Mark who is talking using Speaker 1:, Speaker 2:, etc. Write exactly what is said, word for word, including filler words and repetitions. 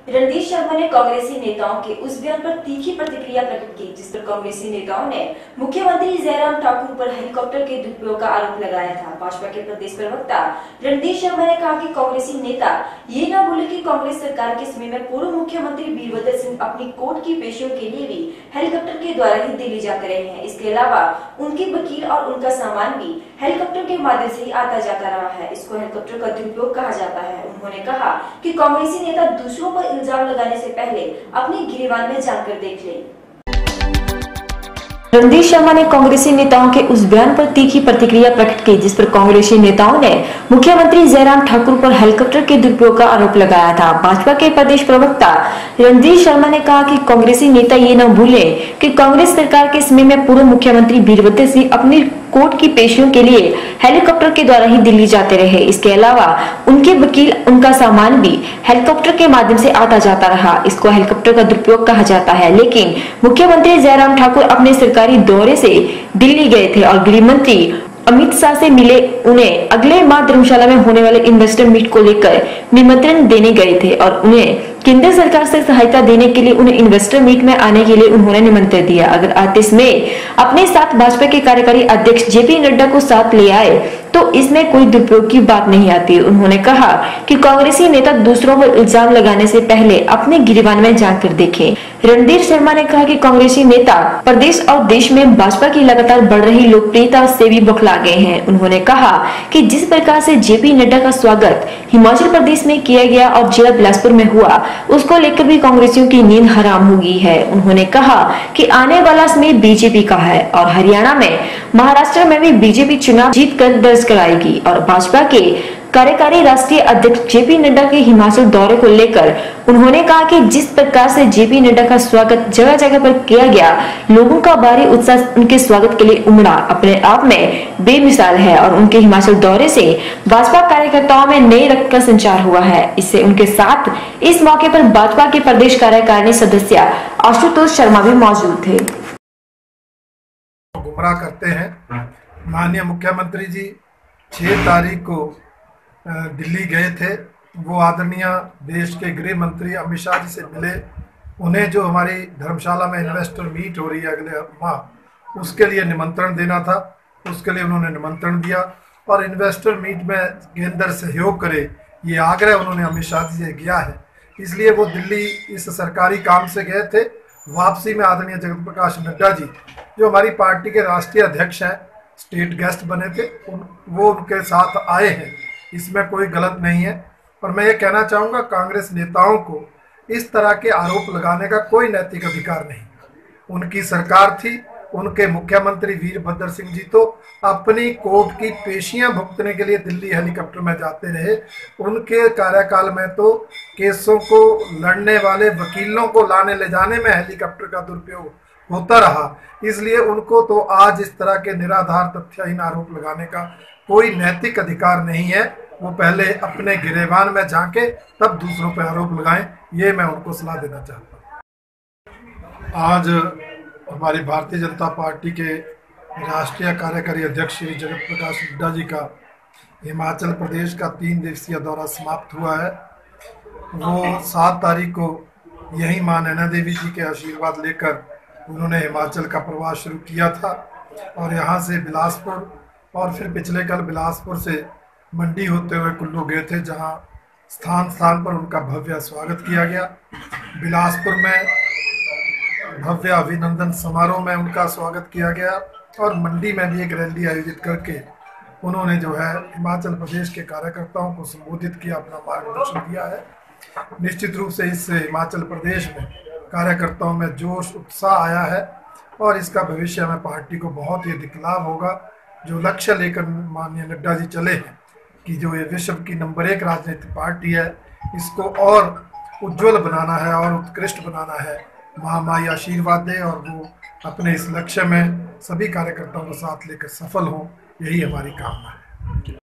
Speaker 1: रणधीर शर्मा ने कांग्रेसी नेताओं के उस बयान पर तीखी प्रतिक्रिया प्रकट की जिस पर कांग्रेसी नेताओं ने मुख्यमंत्री जयराम ठाकुर पर हेलीकॉप्टर के दुरुपयोग का आरोप लगाया था। भाजपा के प्रदेश प्रवक्ता रणधीर शर्मा ने कहा कि कांग्रेसी नेता ये न भूले कि कांग्रेस सरकार के समय में पूर्व मुख्यमंत्री वीरभद्र सिंह अपनी कोर्ट की पेशियों के लिए भी हेलीकॉप्टर के द्वारा ही दिल्ली जाते रहे हैं। इसके अलावा उनके वकील और उनका सामान भी हेलीकॉप्टर के माध्यम से ही आता जाता रहा है। इसको हेलीकॉप्टर का दुरुपयोग कहा जाता है। उन्होंने कहा कि कांग्रेसी नेता दूसरों पर इल्जाम लगाने से पहले अपने गिरेबान में जानकर देख ले। रणधीर शर्मा ने कांग्रेसी नेताओं के उस बयान पर तीखी प्रतिक्रिया प्रकट की जिस पर कांग्रेसी नेताओं ने मुख्यमंत्री जयराम ठाकुर पर हेलीकॉप्टर के दुरुपयोग का आरोप लगाया था। भाजपा के प्रदेश प्रवक्ता रणधीर शर्मा ने कहा कि कांग्रेसी नेता ये न भूले कि कांग्रेस सरकार के समय में पूर्व मुख्यमंत्री वीरभद्र सिंह अपनी कोर्ट की पेशियों के लिए हेलीकॉप्टर के द्वारा ही दिल्ली जाते रहे। इसके अलावा उनके वकील उनका सामान भी हेलीकॉप्टर के माध्यम से आता जाता रहा। इसको हेलीकॉप्टर का दुरुपयोग कहा जाता है। लेकिन मुख्यमंत्री जयराम ठाकुर अपने सरकारी दौरे से दिल्ली गए थे और गृह मंत्री अमित शाह से मिले। उन्हें अगले माह धर्मशाला में होने वाले इन्वेस्टर मीट को लेकर निमंत्रण देने गए थे और उन्हें केंद्र सरकार से सहायता देने के लिए उन्हें इन्वेस्टर मीट में आने के लिए उन्होंने निमंत्रण दिया। अगर आतिश में अपने साथ भाजपा के कार्यकारी अध्यक्ष जेपी नड्डा को साथ ले आए तो इसमें कोई दुरुपयोग की बात नहीं आती। उन्होंने कहा कि कांग्रेसी नेता दूसरों पर इल्जाम लगाने से पहले अपने गिरेबान में जानकर देखें। रणधीर शर्मा ने कहा कि कांग्रेसी नेता प्रदेश और देश में भाजपा की लगातार बढ़ रही लोकप्रियता से भी बौखला गए हैं। उन्होंने कहा कि जिस प्रकार से जेपी नड्डा का स्वागत हिमाचल प्रदेश में किया गया और जिला बिलासपुर में हुआ, उसको लेकर भी कांग्रेसियों की नींद हराम हो गई है। उन्होंने कहा कि आने वाला समय बीजेपी का है और हरियाणा में, महाराष्ट्र में भी बीजेपी चुनाव जीत कर दर्ज कराएगी और भाजपा के कार्यकारी राष्ट्रीय अध्यक्ष जेपी नड्डा के हिमाचल दौरे को लेकर उन्होंने कहा कि जिस प्रकार से जेपी नड्डा का स्वागत जगह जगह पर किया गया, लोगों का भारी उत्साह उनके स्वागत के लिए उमड़ा, अपने आप में बेमिसाल है और उनके हिमाचल दौरे से भाजपा कार्यकर्ताओं में नए रक्त का संचार हुआ है। इससे उनके साथ इस मौके पर भाजपा के प्रदेश कार्यकारिणी सदस्य आशुतोष शर्मा भी मौजूद थे।
Speaker 2: गुमराह करते हैं। माननीय मुख्यमंत्री जी छह तारीख को दिल्ली गए थे। वो आदरणीय देश के गृह मंत्री अमित शाह जी से मिले। उन्हें जो हमारी धर्मशाला में इन्वेस्टर मीट हो रही है अगले माह, उसके लिए निमंत्रण देना था। उसके लिए उन्होंने निमंत्रण दिया और इन्वेस्टर मीट में केंद्र सहयोग करे, ये आग्रह उन्होंने अमित शाह जी से किया है। इसलिए वो दिल्ली इस सरकारी काम से गए थे। वापसी में आदरणीय जगत प्रकाश नड्डा जी, जो हमारी पार्टी के राष्ट्रीय अध्यक्ष हैं, स्टेट गेस्ट बने थे, उन वो उनके साथ आए हैं। इसमें कोई गलत नहीं है। और मैं ये कहना चाहूँगा, कांग्रेस नेताओं को इस तरह के आरोप लगाने का कोई नैतिक अधिकार नहीं। उनकी सरकार थी, उनके मुख्यमंत्री वीरभद्र सिंह जी तो अपनी कोर्ट की पेशियां भुगतने के लिए दिल्ली हेलीकॉप्टर में जाते रहे। उनके कार्यकाल में तो केसों को लड़ने वाले वकीलों को लाने ले जाने में हेलीकॉप्टर का दुरुपयोग होता रहा। इसलिए उनको तो आज इस तरह के निराधार तथ्यहीन आरोप लगाने का कोई नैतिक अधिकार नहीं है। वो पहले अपने गिरेबान में झांके तब दूसरों पर आरोप लगाएं, ये मैं उनको सलाह देना चाहता हूँ। आज हमारी भारतीय जनता पार्टी के राष्ट्रीय कार्यकारी अध्यक्ष श्री जगत प्रकाश नड्डा जी का हिमाचल प्रदेश का तीन दिवसीय दौरा समाप्त हुआ है। वो सात तारीख को यहीं मां नैना देवी जी के आशीर्वाद लेकर उन्होंने हिमाचल का प्रवास शुरू किया था और यहाँ से बिलासपुर और फिर पिछले कल बिलासपुर से मंडी होते हुए कुल्लू गए थे, जहाँ स्थान स्थान पर उनका भव्य स्वागत किया गया। बिलासपुर में भव्य अभिनंदन समारोह में उनका स्वागत किया गया और मंडी में भी एक रैली आयोजित करके उन्होंने जो है हिमाचल प्रदेश के कार्यकर्ताओं को संबोधित किया, अपना मार्गदर्शन दिया है। निश्चित रूप से इससे हिमाचल प्रदेश में कार्यकर्ताओं में जोश उत्साह आया है और इसका भविष्य में पार्टी को बहुत ही अधिक लाभ होगा। जो लक्ष्य लेकर माननीय नड्डा जी चले हैं कि जो ये विश्व की नंबर एक राजनीतिक पार्टी है, इसको और उज्जवल बनाना है और उत्कृष्ट बनाना है। महामाई आशीर्वाद दे और वो अपने इस लक्ष्य में सभी कार्यकर्ताओं को साथ लेकर सफल हों, यही हमारी कामना है।